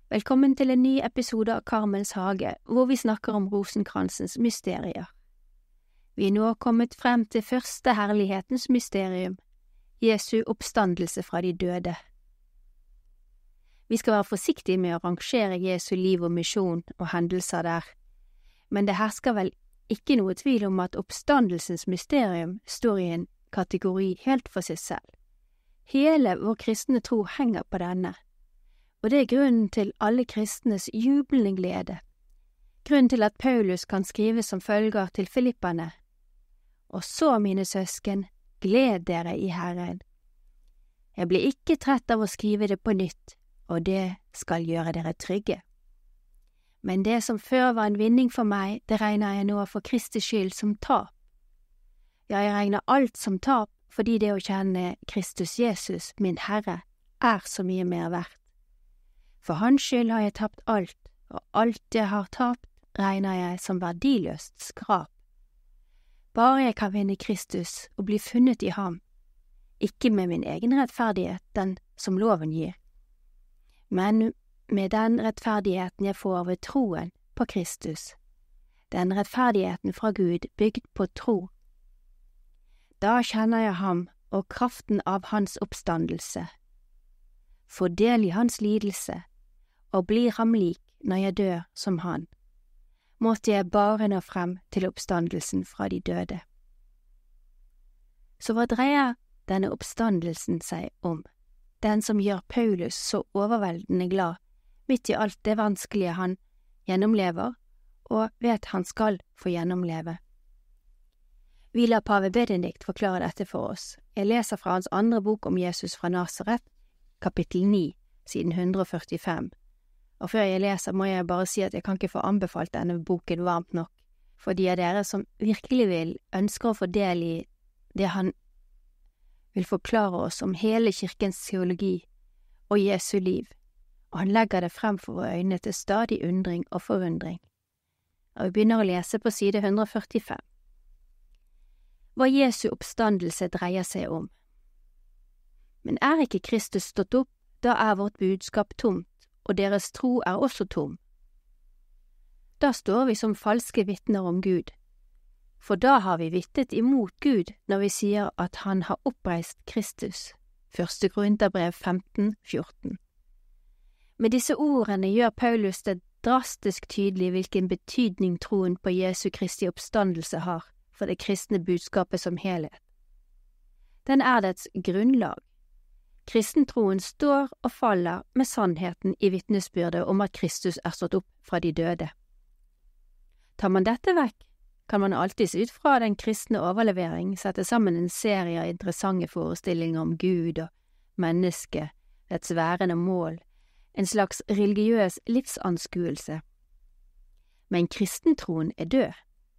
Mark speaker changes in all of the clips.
Speaker 1: Velkommen til en ny episode av Karmels hage, hvor vi snakker om rosenkransens mysterier. Vi er nå kommet frem til første herlighetens mysterium, Jesu oppstandelse fra de døde. Vi skal være forsiktige med å rangere Jesu liv og misjon og hendelser der, men det hersker vel ikke noe tvil om at oppstandelsens mysterium står i en kategori helt for seg selv. Hele vår kristne tro henger på denne. Og det er grunnen til alle kristnes jublende glede. Grunnen til at Paulus kan skrive som følger til Filipperne. Og så, mine søsken, gled dere i Herren. Jeg blir ikke trett av å skrive det på nytt, og det skal gjøre dere trygge. Men det som før var en vinning for meg, det regner jeg nå for Kristi skyld som tap. Ja, jeg regner alt som tap, fordi det å kjenne Kristus Jesus, min Herre, er så mye mer verdt. For hans skyld har jeg tapt alt, og alt jeg har tapt, regner jeg som verdiløst skrap. Bare jeg kan vinne Kristus og bli funnet i ham, ikke med min egen rettferdighet, den som loven gir, men med den rettferdigheten jeg får ved troen på Kristus, den rettferdigheten fra Gud bygd på tro. Da kjenner jeg ham og kraften av hans oppstandelse, får del i hans lidelse, og blir ham lik når jeg dør som han. Måtte jeg bare nå frem til oppstandelsen fra de døde. Så hva dreier denne oppstandelsen seg om, den som gjør Paulus så overveldende glad midt i alt det vanskelige han gjennomlever og vet han skal få gjennomleve? Vi lar pave Benedikt forklare dette for oss. Jeg leser fra hans andre bok om Jesus fra Nazaret, kapittel 9, siden 145. Og før jeg leser må jeg bare si at jeg kan ikke få anbefalt denne boken varmt nok, for de av dere som virkelig ønsker å få del i det han vil forklare oss om hele kirkens teologi og Jesu liv, og han legger det frem for våre øyne til stadig undring og forundring. Og vi begynner å lese på side 145. Hva Jesu oppstandelse dreier seg om. Men er ikke Kristus stått opp, da er vårt budskap tomt, og deres tro er også tom. Da står vi som falske vitner om Gud, for da har vi vitnet imot Gud når vi sier at han har oppreist Kristus. 1. Korinterbrev 15:14. Med disse ordene gjør Paulus det drastisk tydelig hvilken betydning troen på Jesu Kristi oppstandelse har for det kristne budskapet som helhet. Den er dets grunnlag. Kristentroen står og faller med sannheten i vitnesbyrdet om at Kristus er stått opp fra de døde. Tar man dette vekk, kan man alltids ut fra den kristne overlevering sette sammen en serie av interessante forestillinger om Gud og mennesket, dets værende mål, en slags religiøs livsanskuelse. Men kristentroen er død.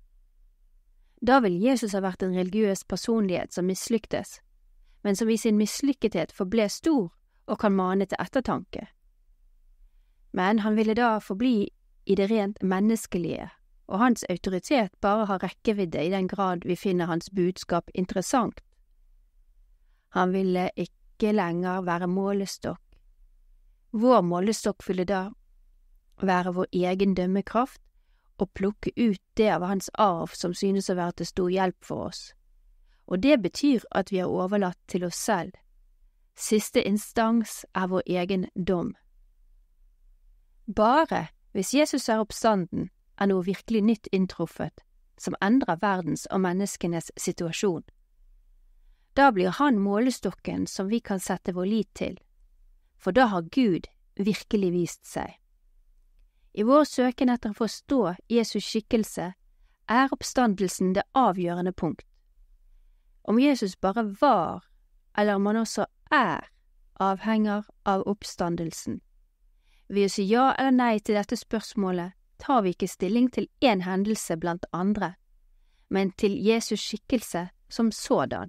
Speaker 1: Da vil Jesus ha vært en religiøs personlighet som mislyktes, men som i sin mislykkethet forble stor og kan mane til ettertanke. Men han ville da forbli i det rent menneskelige, og hans autoritet bare har rekkevidde i den grad vi finner hans budskap interessant. Han ville ikke lenger være målestokk. Vår målestokk ville da være vår egen dømmekraft og plukke ut det av hans arv som synes å være til stor hjelp for oss. Og det betyr at vi er overlatt til oss selv. Siste instans er vår egen dom. Bare hvis Jesus er oppstanden, er noe virkelig nytt inntruffet, som endrer verdens og menneskenes situasjon. Da blir han målestokken som vi kan sette vår lit til, for da har Gud virkelig vist seg. I vår søken etter å forstå Jesus skikkelse er oppstandelsen det avgjørende punkt. Om Jesus bare var, eller om han også er, avhenger av oppstandelsen. Ved å si ja eller nei til dette spørsmålet tar vi ikke stilling til én hendelse blant andre, men til Jesus skikkelse som sådan.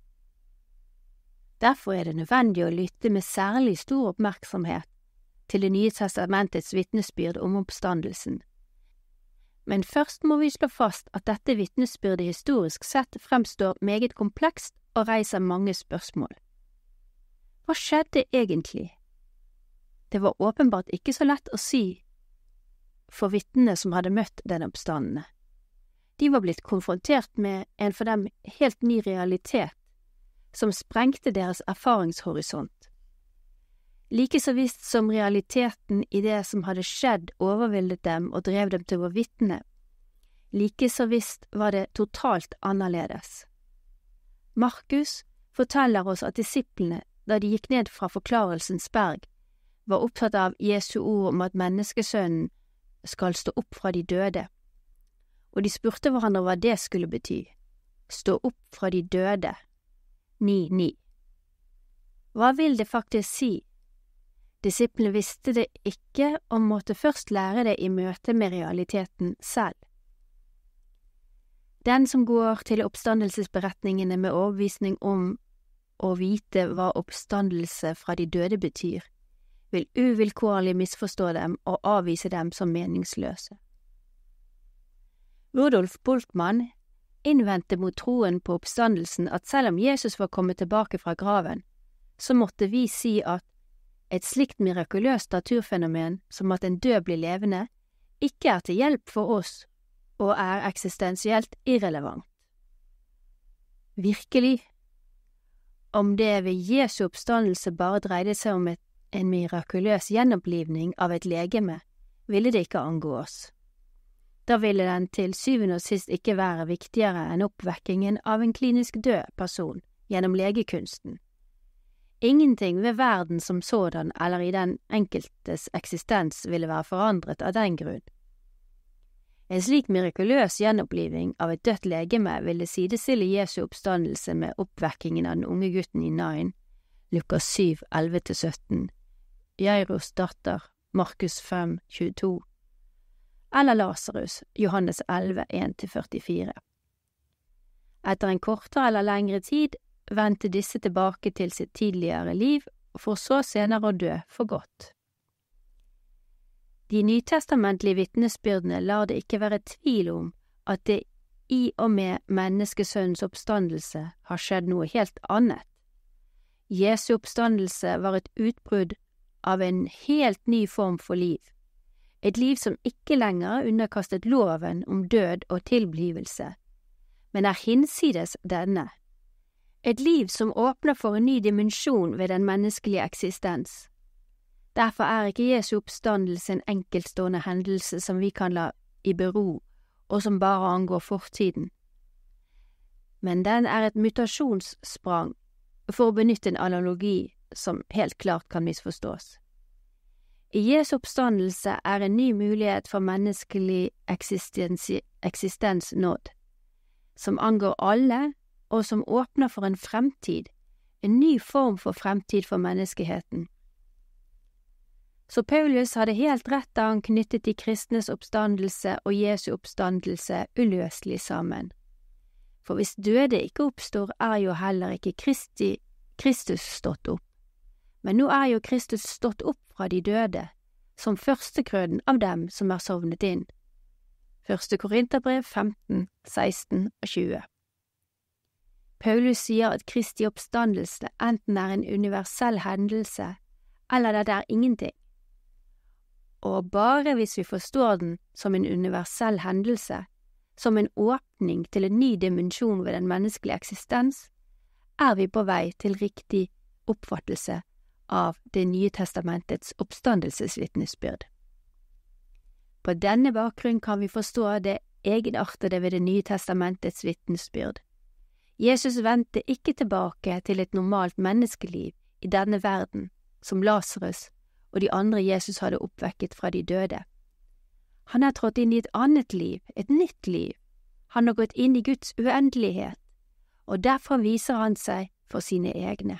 Speaker 1: Derfor er det nødvendig å lytte med særlig stor oppmerksomhet til Det nye testamentets vitnesbyrd om oppstandelsen. Men først må vi slå fast at dette vitnesbyrdet historisk sett fremstår meget komplekst og reiser mange spørsmål. Hva skjedde egentlig? Det var åpenbart ikke så lett å si for vitnene som hadde møtt den oppstandende. De var blitt konfrontert med en for dem helt ny realitet, som sprengte deres erfaringshorisont. Like så visst som realiteten i det som hadde skjedd overveldet dem og drev dem til å vitne, like så visst var det totalt annerledes. Markus forteller oss at disiplene, da de gikk ned fra Forklarelsens berg, var opptatt av Jesu ord om at menneskesønnen skal stå opp fra de døde, og de spurte hverandre hva det skulle bety. Stå opp fra de døde. 9:9. Hva vil det faktisk si? Disiplene visste det ikke og måtte først lære det i møte med realiteten selv. Den som går til oppstandelsesberetningene med overbevisning om å vite hva oppstandelse fra de døde betyr, vil uvilkårlig misforstå dem og avvise dem som meningsløse. Rudolf Bultmann innvendte mot troen på oppstandelsen at selv om Jesus var kommet tilbake fra graven, så måtte vi si at et slikt mirakuløst naturfenomen som at en død blir levende, ikke er til hjelp for oss og er eksistensielt irrelevant. Virkelig, om det ved Jesu oppstandelse bare dreide seg om en mirakuløs gjenopplivning av et legeme, ville det ikke angå oss. Da ville den til syvende og sist ikke være viktigere enn oppvekkingen av en klinisk død person gjennom legekunsten. Ingenting ved verden som sådan eller i den enkeltes eksistens ville være forandret av den grunn. En slik mirakuløs gjenopplivning av et dødt legeme ville sidestille Jesu oppstandelse med oppvekkingen av den unge gutten i Nain, Lukas 7, 11-17, Jairus datter, Markus 5, 22, eller Lazarus, Johannes 11, 1-44. Etter en kortere eller lengre tid vendte disse tilbake til sitt tidligere liv, for så senere å dø for godt. De nytestamentlige vitnesbyrdene lar det ikke være tvil om at det i og med menneskesønnens oppstandelse har skjedd noe helt annet. Jesu oppstandelse var et utbrudd av en helt ny form for liv, et liv som ikke lenger underkastet loven om død og tilblivelse, men er hinsides denne. Et liv som åpner for en ny dimensjon ved den menneskelige eksistens. Derfor er ikke Jesu oppstandelse en enkeltstående hendelse som vi kan la i bero, og som bare angår fortiden. Men den er et mutasjonssprang, for å benytte en analogi som helt klart kan misforstås. I Jesu oppstandelse er en ny mulighet for menneskelig eksistens nådd, som angår alle, og som åpner for en fremtid, en ny form for fremtid for menneskeheten. Så Paulus hadde helt rett da han knyttet de kristnes oppstandelse og Jesu oppstandelse uløselig sammen. For hvis døde ikke oppstår, er jo heller ikke Kristus stått opp. Men nå er jo Kristus stått opp fra de døde, som førstegrøden av dem som er sovnet inn. 1. Korinterbrev 15, 16 og 20. Paulus sier at Kristi oppstandelse enten er en universell hendelse, eller det er ingenting. Og bare hvis vi forstår den som en universell hendelse, som en åpning til en ny dimensjon ved den menneskelige eksistens, er vi på vei til riktig oppfattelse av Det nye testamentets oppstandelsesvitnesbyrd. På denne bakgrunn kan vi forstå det egenartede ved Det nye testamentets vitnesbyrd. Jesus vendte ikke tilbake til et normalt menneskeliv i denne verden, som Lazarus og de andre Jesus hadde oppvekket fra de døde. Han er trådt inn i et annet liv, et nytt liv. Han har gått inn i Guds uendelighet, og derfor viser han seg for sine egne.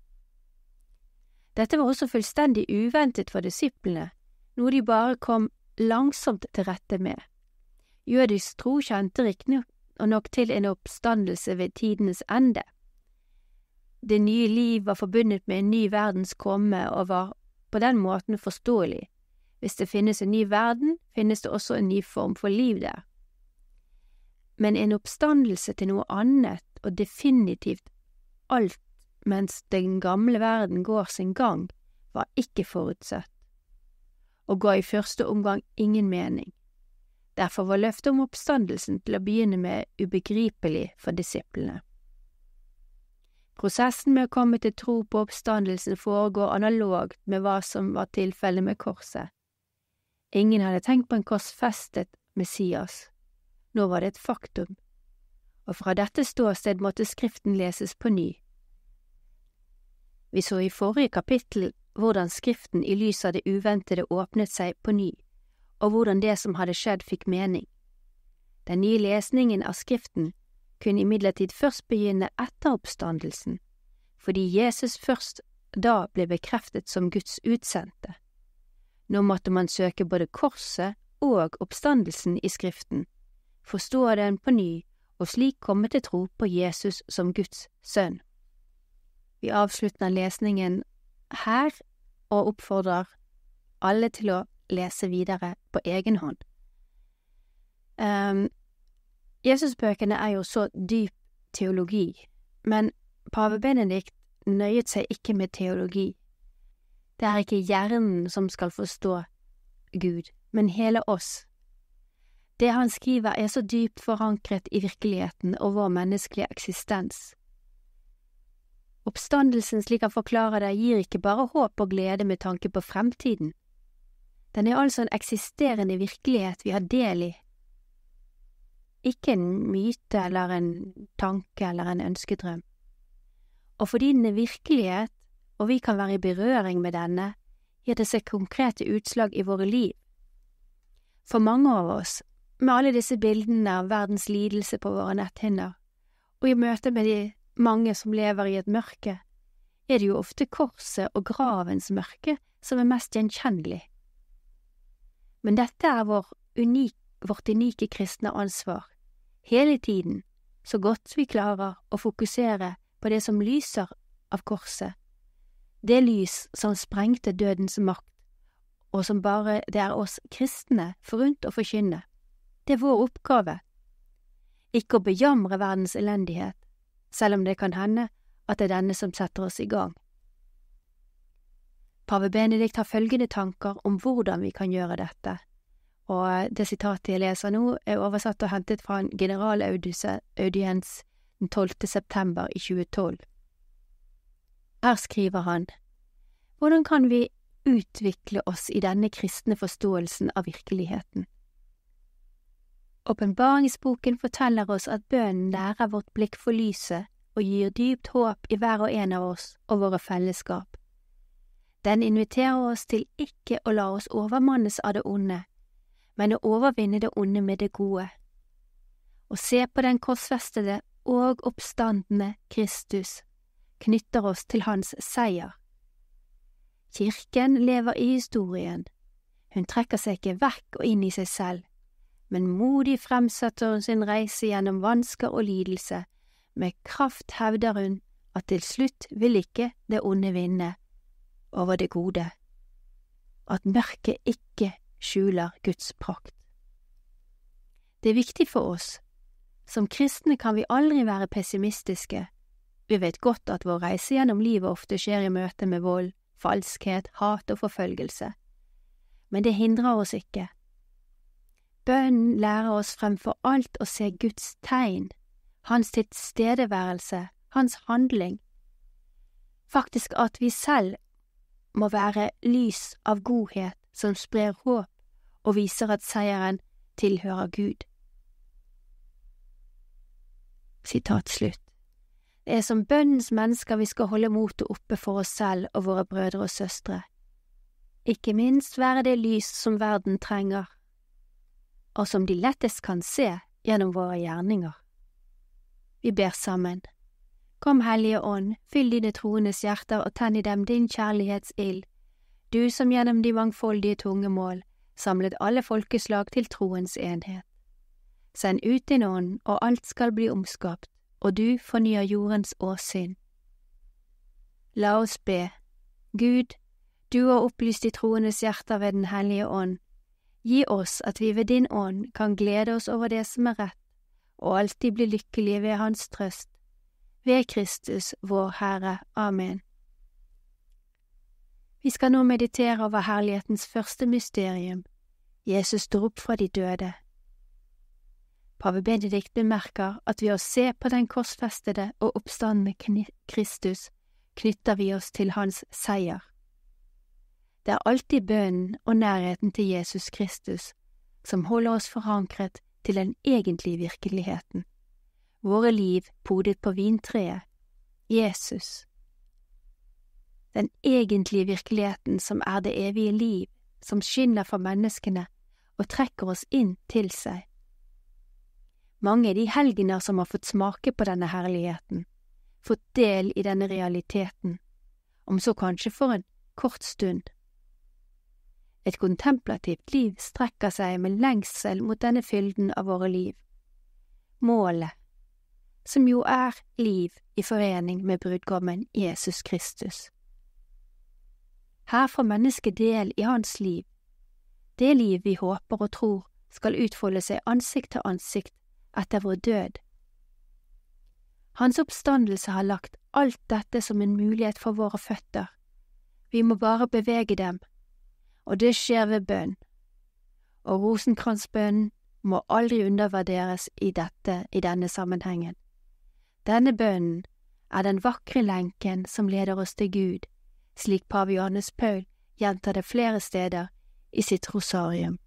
Speaker 1: Dette var også fullstendig uventet for disiplene, noe de bare kom langsomt til rette med. Jødisk tro kjente riktignok til en oppstandelse ved tidenes ende. Det nye liv var forbundet med en ny verdens komme og var på den måten forståelig. Hvis det finnes en ny verden, finnes det også en ny form for liv der. Men en oppstandelse til noe annet og definitivt alt mens den gamle verden går sin gang, var ikke forutsett. og ga i første omgang ingen mening. Derfor var løftet om oppstandelsen til å begynne med ubegripelig for disiplene. Prosessen med å komme til tro på oppstandelsen foregår analogt med hva som var tilfellet med korset. Ingen hadde tenkt på en korsfestet Messias. Nå var det et faktum, og fra dette ståsted måtte Skriften leses på ny. Vi så i forrige kapittel hvordan Skriften i lys av det uventede åpnet seg på ny, og hvordan det som hadde skjedd fikk mening. Den nye lesningen av Skriften kunne imidlertid først begynne etter oppstandelsen, fordi Jesus først da ble bekreftet som Guds utsendte. Nå måtte man søke både korset og oppstandelsen i Skriften, forstå den på ny og slik komme til tro på Jesus som Guds sønn. Vi avslutter lesningen her og oppfordrer alle til å lese videre på egen hånd. Jesusbøkene er jo så dyp teologi, men pave Benedikt nøyet seg ikke med teologi. Det er ikke hjernen som skal forstå Gud, men hele oss. Det han skriver er så dypt forankret i virkeligheten og vår menneskelige eksistens. Oppstandelsen slik han forklarer det gir ikke bare håp og glede med tanke på fremtiden. Den er altså en eksisterende virkelighet vi har del i. Ikke en myte eller en tanke eller en ønskedrøm. Og fordi den er virkelighet, og vi kan være i berøring med denne, gir det seg konkrete utslag i våre liv. For mange av oss, med alle disse bildene av verdens lidelse på våre netthinner, og i møte med de mange som lever i et mørke, er det jo ofte korset og gravens mørke som er mest gjenkjennelig. Men dette er vårt unike kristne ansvar, hele tiden, så godt vi klarer å fokusere på det som lyser av korset, det lys som sprengte dødens makt, og som bare det er oss kristne forunt å forkynne. Det er vår oppgave. Ikke å bejamre verdens elendighet, selv om det kan hende at det er denne som setter oss i gang. Pave Benedikt har følgende tanker om hvordan vi kan gjøre dette, og det sitatet jeg leser nå er oversatt og hentet fra en generalaudiens den 12. september i 2012. Her skriver han: Hvordan kan vi utvikle oss i denne kristne forståelsen av virkeligheten? Åpenbaringsboken forteller oss at bønnen lærer vårt blikk for lyset og gir dypt håp i hver og en av oss og våre fellesskap. Den inviterer oss til ikke å la oss overmannes av det onde, men å overvinne det onde med det gode. Å se på den korsfestede og oppstandende Kristus knytter oss til hans seier. Kirken lever i historien. Hun trekker seg ikke vekk og inn i seg selv, men modig fremsetter hun sin reise gjennom vansker og lidelse. Med kraft hevder hun at til slutt vil ikke det onde vinne over det gode, at mørket ikke skjuler Guds prakt. Det er viktig for oss. Som kristne kan vi aldri være pessimistiske. Vi vet godt at vår reise gjennom livet ofte skjer i møte med vold, falskhet, hat og forfølgelse. Men det hindrer oss ikke. Bønnen lærer oss fremfor alt å se Guds tegn, hans tilstedeværelse, hans handling. Faktisk at vi selv må være lys av godhet som sprer håp og viser at seieren tilhører Gud. Sitat slutt. Det er som bønnens mennesker vi skal holde motet oppe for oss selv og våre brødre og søstre. Ikke minst være det lys som verden trenger, og som de lettest kan se gjennom våre gjerninger. Vi ber sammen. Kom, Hellige Ånd, fyll dine troendes hjerter og tenn i dem din kjærlighetsild, du som gjennom de mangfoldige tungemål samlet alle folkeslag til troens enhet. Send ut din ånd, og alt skal bli omskapt, og du fornyer jordens åsyn. La oss be. Gud, du har opplyst de troendes hjerter ved den hellige ånd. Gi oss at vi ved din ånd kan glede oss over det som er rett, og alltid bli lykkelige ved hans trøst. Ved Kristus, vår Herre. Amen. Vi skal nå meditere over herlighetens første mysterium. Jesus står opp fra de døde. Pave Benedikt bemerker at ved å se på den korsfestede og oppstandne Kristus knytter vi oss til hans seier. Det er alltid bønnen og nærheten til Jesus Kristus som holder oss forankret til den egentlige virkeligheten. Våre liv podet på vintreet, Jesus. Den egentlige virkeligheten som er det evige liv, som skinner for menneskene og trekker oss inn til seg. Mange er de helgener som har fått smake på denne herligheten, fått del i denne realiteten, om så kanskje for en kort stund. Et kontemplativt liv strekker seg med lengsel mot denne fylden av våre liv. Målet, som jo er liv i forening med brudgommen Jesus Kristus. Her får mennesket del i hans liv, det liv vi håper og tror skal utfolde seg ansikt til ansikt etter vår død. Hans oppstandelse har lagt alt dette som en mulighet for våre føtter. Vi må bare bevege dem, og det skjer ved bønn. Og rosenkransbønnen må aldri undervurderes i denne sammenhengen. Denne bønnen er den vakre lenken som leder oss til Gud, slik pave Johannes Paul gjentar det flere steder i sitt rosarium.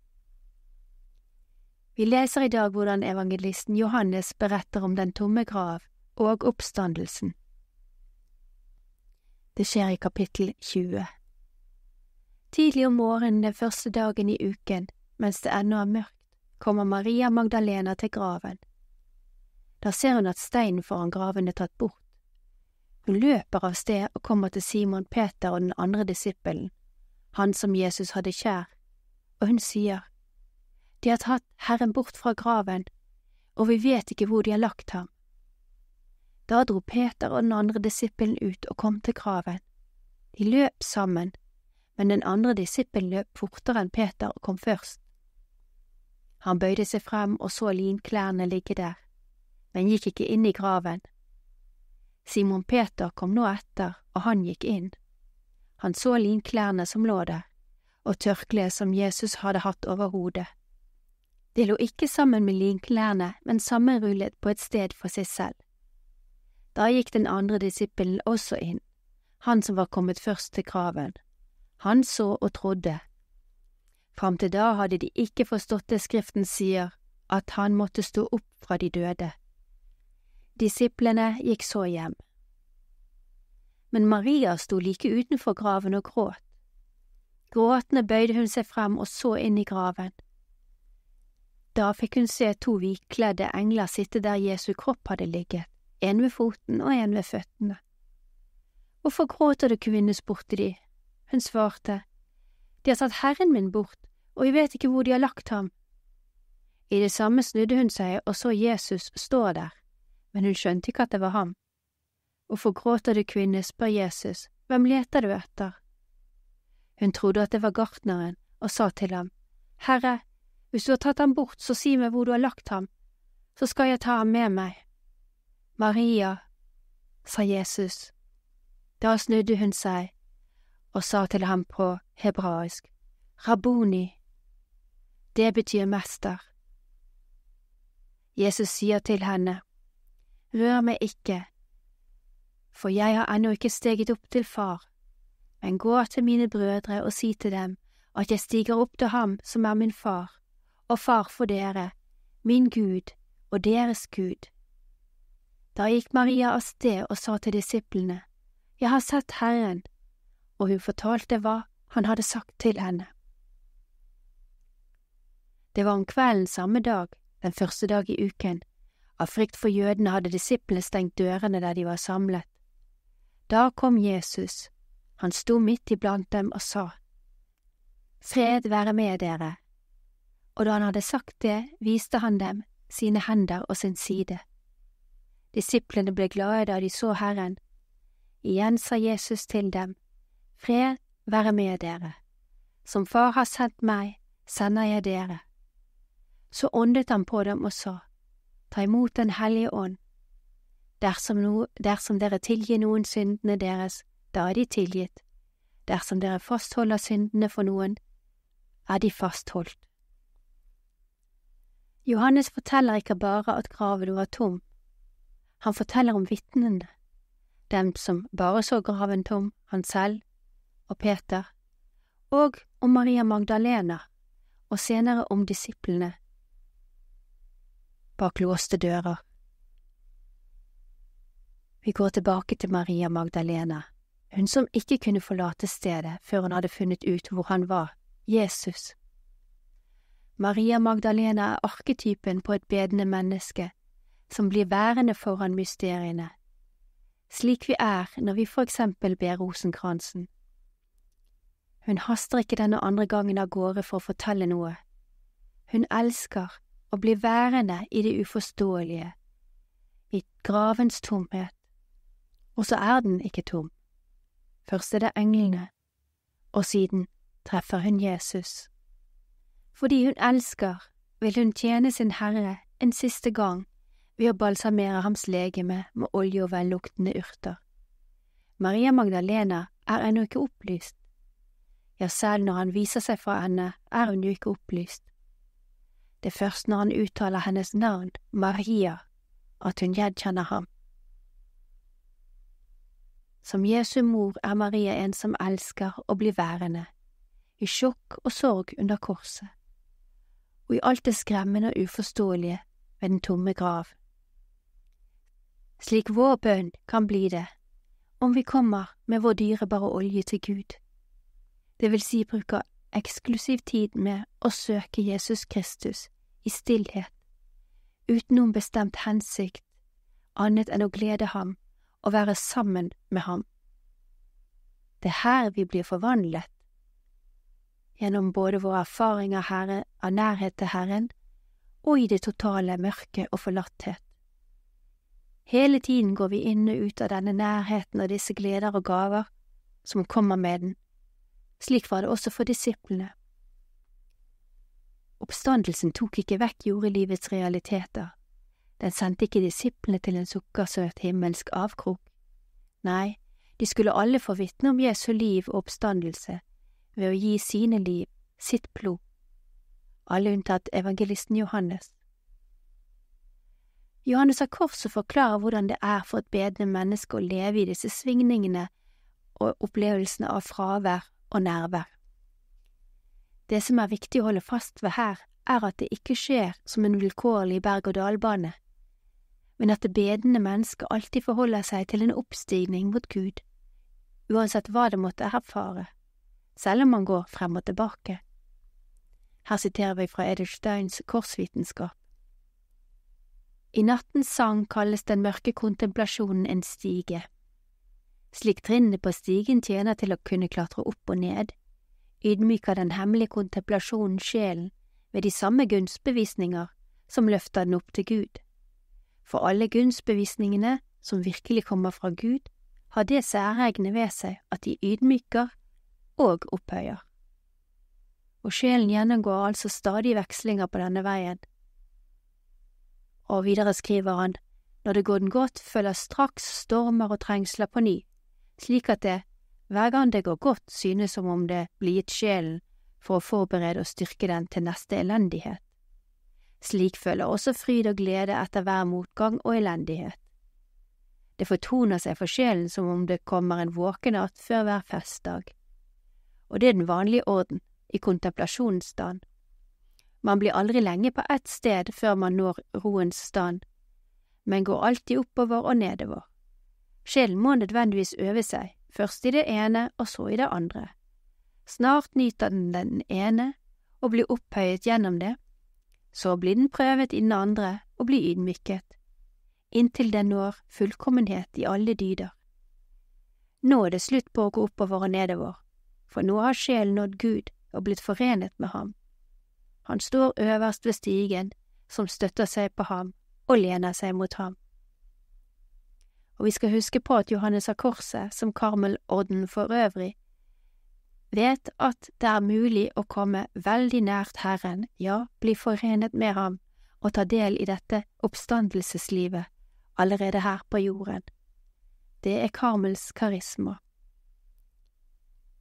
Speaker 1: Vi leser i dag hvordan evangelisten Johannes beretter om den tomme grav og oppstandelsen. Det skjer i kapittel 20. Tidlig om morgenen den første dagen i uken, mens det ennå er mørkt, kommer Maria Magdalena til graven. Da ser hun at steinen foran graven er tatt bort. Hun løper av sted og kommer til Simon Peter og den andre disippelen, han som Jesus hadde kjær, og hun sier, «De har tatt Herren bort fra graven, og vi vet ikke hvor de har lagt ham.» Da dro Peter og den andre disippelen ut og kom til graven. De løp sammen, men den andre disippelen løp fortere enn Peter og kom først. Han bøyde seg frem og så linklærne ligge der, men gikk ikke inn i graven. Simon Peter kom nå etter, og han gikk inn. Han så linklærne som lå der, og tørkleet som Jesus hadde hatt over hodet. Det lå ikke sammen med linklærne, men sammenrullet på et sted for seg selv. Da gikk den andre disippelen også inn, han som var kommet først til graven. Han så og trodde. Fram til da hadde de ikke forstått det Skriften sier, at han måtte stå opp fra de døde. Disiplene gikk så hjem. Men Maria sto like utenfor graven og gråt. Gråtende bøyde hun seg frem og så inn i graven. Da fikk hun se 2 hvitkledde engler sitte der Jesu kropp hadde ligget, en ved foten og en ved føttene. «Hvorfor gråter du, kvinne?» spurte de. Hun svarte, «De har tatt Herren min bort, og vi vet ikke hvor de har lagt ham.» I det samme snudde hun seg og så Jesus stå der, men hun skjønte ikke at det var ham. «Hvorfor gråter du, kvinne?» spør Jesus, «Hvem leter du etter?» Hun trodde at det var gartneren, og sa til ham, «Herre, hvis du har tatt ham bort, så si meg hvor du har lagt ham, så skal jeg ta ham med meg.» «Maria», sa Jesus. Da snudde hun seg og sa til ham på hebraisk, «Rabboni». Det betyr mester. Jesus sier til henne, «Rør meg ikke, for jeg har ennå ikke steget opp til far, men gå til mine brødre og si til dem at jeg stiger opp til ham som er min far, og far for dere, min Gud og deres Gud.» Da gikk Maria av sted og sa til disiplene, «Jeg har sett Herren», og hun fortalte hva han hadde sagt til henne. Det var om kvelden samme dag, den første dag i uken. Av frykt for jødene hadde disiplene stengt dørene der de var samlet. Da kom Jesus. Han sto midt iblant dem og sa, «Fred være med dere.» Og da han hadde sagt det, viste han dem sine hender og sin side. Disiplene ble glade da de så Herren. Igjen sa Jesus til dem, «Fred være med dere. Som far har sendt meg, sender jeg dere.» Så åndet han på dem og sa, «Ta imot den hellige ånd. Dersom dere tilgir noen syndene deres, da er de tilgitt. Dersom dere fastholder syndene for noen, de fastholdt. Johannes forteller ikke bare at graven var tom. Han forteller om vitnene, dem som bare så graven tom, han selv og Peter, og om Maria Magdalena, og senere om disiplene bak låste dører. Vi går tilbake til Maria Magdalena, hun som ikke kunne forlate stedet før hun hadde funnet ut hvor han var, Jesus. Maria Magdalena arketypen på et bedende menneske som blir værende foran mysteriene, slik vi når vi for eksempel ber rosenkransen. Hun haster ikke denne andre gangen av gårde for å fortelle noe. Hun elsker å bli værende i det uforståelige, i gravens tomhet, og så den ikke tom. Først det englene, og siden treffer hun Jesus. Fordi hun elsker, vil hun tjene sin Herre en siste gang ved å balsamere hans legeme med olje og velluktende urter. Maria Magdalena ennå ikke opplyst. Ja, selv når han viser seg for henne, hun jo ikke opplyst. Det er først når han uttaler hennes navn, Maria, at hun gjenkjenner ham. Som Jesu mor Maria en som elsker å bli værende, i sjokk og sorg under korset, og i alt det skremmende og uforståelige ved den tomme grav. Slik vår bønn kan bli det, om vi kommer med vår dyrebare olje til Gud. Det vil si bruker eksklusiv tid med å søke Jesus Kristus i stillhet, uten noen bestemt hensikt, annet enn å glede ham og være sammen med ham. Det er her vi blir forvandlet, gjennom både vår erfaring av nærhet til Herren og i det totale mørke og forlatthet. Hele tiden går vi inn og ut av denne nærheten og disse gleder og gaver som kommer med den. Slik var det også for disiplene. Oppstandelsen tok ikke vekk jordelivets realiteter. Den sendte ikke disiplene til en sukkersøt himmelsk avkrok. Nei, de skulle alle få vitne om Jesu liv og oppstandelse ved å gi sine liv, sitt blod, alle unntatt evangelisten Johannes. Johannes av Korset forklarer hvordan det for et bedende menneske å leve i disse svingningene og opplevelsene av fravær og nærvær. Det som viktig å holde fast ved her, at det ikke skjer som en vilkårlig berg-og-dal-bane, men at det bedende mennesket alltid forholder seg til en oppstigning mot Gud, uansett hva det måtte erfare, selv om man går frem og tilbake. Her siterer vi fra Edith Steins Korsvitenskap. I nattens sang kalles den mørke kontemplasjonen en stige. Slik trinnene på stigen tjener til å kunne klatre opp og ned, ydmyker den hemmelige kontemplasjonen sjelen ved de samme gunstbevisninger som løfter den opp til Gud. For alle gunstbevisningene som virkelig kommer fra Gud, har det særegne ved seg at de ydmyker og opphøyer. Og sjelen gjennomgår altså stadig vekslinger på denne veien. Og videre skriver han, når det går den godt, følger straks stormer og trengsler på ny, slik at det, hver gang det går godt, synes som om det blir gitt sjelen for å forberede og styrke den til neste elendighet. Slik følger også fryd og glede etter hver motgang og elendighet. Det fortoner seg for sjelen som om det kommer en våkenatt før hver festdag. Og det er den vanlige orden i kontemplasjonens stand. Man blir aldri lenge på ett sted før man når roens stand, men går alltid oppover og nedover. Sjelen må nødvendigvis øve seg, først i det ene og så i det andre. Snart nyter den ene og blir opphøyet gjennom det, så blir den prøvet i den andre og blir ydmyket, inntil den når fullkommenhet i alle dyder. Nå er det slutt på å gå oppover og nedover, for nå har sjelen nådd Gud og blitt forenet med ham. Han står øverst ved stigen, som støtter seg på ham og lener seg mot ham. Og vi skal huske på at Johannes av Korset, som Karmelorden for øvrig, vet at det er mulig å komme veldig nært Herren, ja, bli forenet med ham og ta del i dette oppstandelseslivet allerede her på jorden. Det Karmels karisma.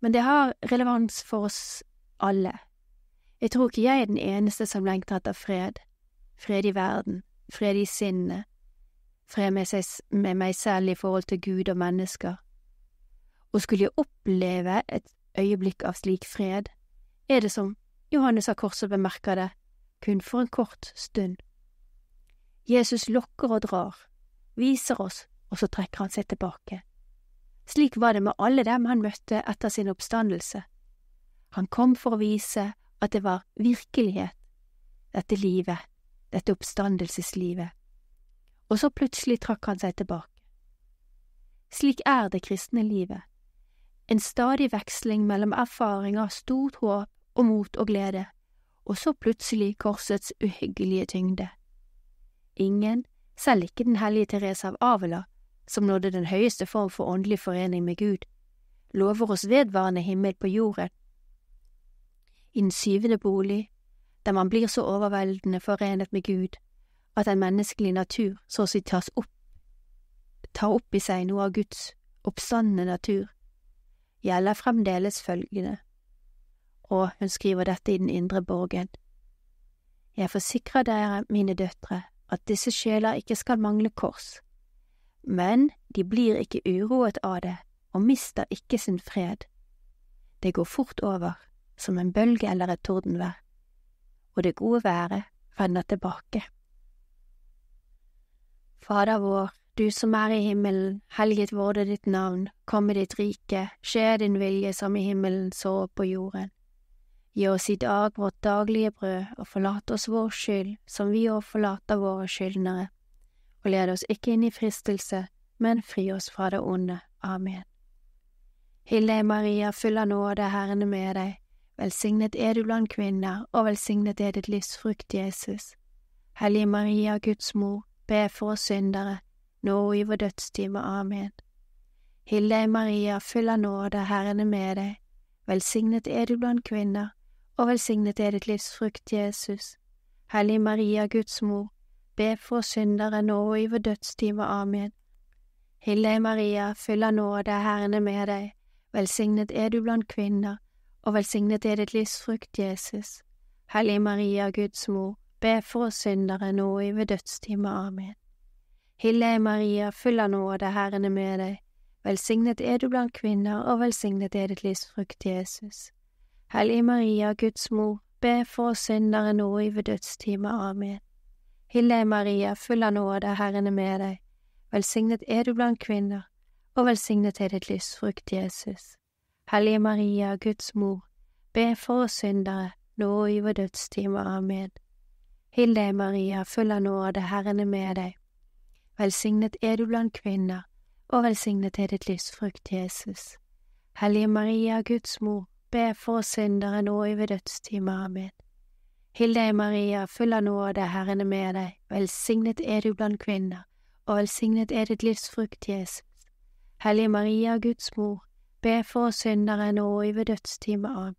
Speaker 1: men det har relevans for oss alle. Jeg tror ikke jeg er den eneste som lengter etter fred. Fred i verden, fred i sinnet, fred med meg selv i forhold til Gud og mennesker. Og skulle jeg oppleve et øyeblikk av slik fred, er det som Johannes av Korset bemerker det, kun for en kort stund. Jesus lokker og drar, viser oss, og så trekker han seg tilbake. Slik var det med alle dem han møtte etter sin oppstandelse. Han kom for å vise at det var virkelighet, dette livet, dette oppstandelseslivet. Og så plutselig trakk han seg tilbake. Slik er det kristne livet. En stadig veksling mellom erfaring av stort håp og mot og glede, og så plutselig korsets uhyggelige tyngde. Ingen, selv ikke den hellige Therese av Avila, som nådde den høyeste form for åndelig forening med Gud, lover oss vedvarende himmel på jorden. I den syvende bolig, der man blir så overveldende forenet med Gud, at en menneskelig natur så å si tar opp i seg noe av Guds oppstandende natur, gjelder fremdeles følgende, og hun skriver dette i den indre borgen. Jeg forsikrer dere, mine døtre, at disse sjeler ikke skal mangle kors, men de blir ikke uroet av det og mister ikke sin fred. Det går fort over, som en bølge eller et tordenvær, og det gode været vender tilbake. Fader vår, du som er i himmelen, helliget vorde ditt navn, komme ditt rike, skje din vilje som i himmelen så på jorden. Gi oss i dag vårt daglige brød, og forlat oss vår skyld, som vi også forlater våre skyldnere. Og led oss ikke inn i fristelse, men fri oss fra det onde. Amen. Hilde Maria, full av nåde, Herren er med deg. Velsignet er du blant kvinner, og velsignet er ditt livs frukt, Jesus. Hellige Maria, Guds mor, be for oss syndere, nå og i vår dødstime. Amen. Hilde Maria, full av nåde, Herren er med deg. Velsignet er du blant kvinner, og velsignet er ditt livs frukt, Jesus. Hellige Maria, Guds mor, be for oss syndere, nå og i vår dødstime. Amen. Hilde Maria, full av nåde, Herren er med deg. Velsignet er du blant kvinner, og velsignet er ditt livs frukt, Jesus. Hellige Maria, Guds mor, be for oss syndere, nå og i vår dødstime. Amen. Hilde Maria, full av nåde, Herren er med deg. Velsignet er du blant kvinner, og velsignet er ditt livs frukt, Jesus. Hellige Maria, Guds mor, be for oss syndere, nå og i vår dødstime. Amen. Hilde Maria, full av nåde, Herren er med deg. Velsignet er du blant kvinner, og velsignet er ditt livs frukt, Jesus. Hellige Maria, Guds mor, be for oss syndere, nå og i vår dødstime. Amen. Hilde Maria, full av nåde, Herren er med deg. Velsignet er du blant kvinner, og velsignet er ditt livs frukt, Jesus. Hellige Maria, Guds mor, be for oss syndere, nå og i vår dødstime. Amen. Hilde Maria, full av nåde, Herren er med deg. Velsignet er du blant kvinner, og velsignet er ditt livs frukt, Jesus. Hellige Maria, Guds mor, be for oss syndere, nå og i vår dødstime. Amen.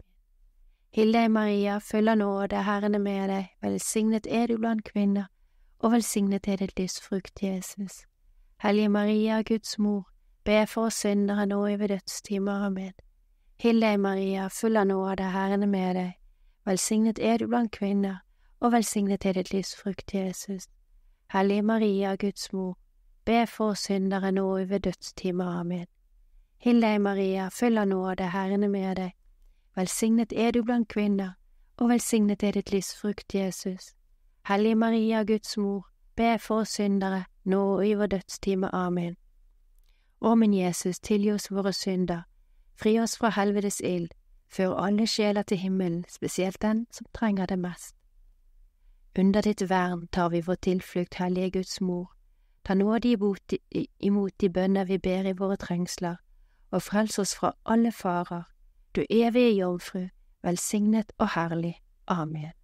Speaker 1: Hilde Maria, full av nåde, Herren er med deg. Velsignet er du blant kvinner, og velsignet er ditt livs frukt, Jesus. Hellige Maria, Guds mor, be for oss syndere, nå og i vår dødstime. Amen. Hilde Maria, full av nåde, Herren er med deg. Velsignet er du blant kvinner, og velsignet er ditt livs frukt, Jesus. Hellige Maria, Guds mor, be for oss syndere, nå og i vår dødstime. Amen. Hilde Maria, full av nåde, Herren er med deg. Velsignet er du blant kvinner, og velsignet er ditt livs frukt, Jesus. Hellige Maria, Guds mor, be for oss syndere, nå og i vår dødstime. Amen. Å min Jesus, tilgi oss våre synder, fri oss fra helvetes ild, før alle sjeler til himmelen, spesielt den som trenger det mest. Under ditt vern tar vi vår tilflukt, Hellige Guds mor. Ta nådig imot de bønner vi ber i våre trengsler, og frels oss fra alle farer, du evige jomfru, velsignet og herlig. Amen.